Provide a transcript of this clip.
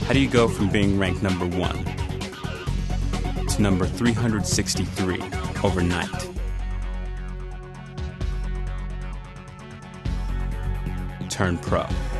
How do you go from being ranked number 1 to number 363 overnight? Turn pro.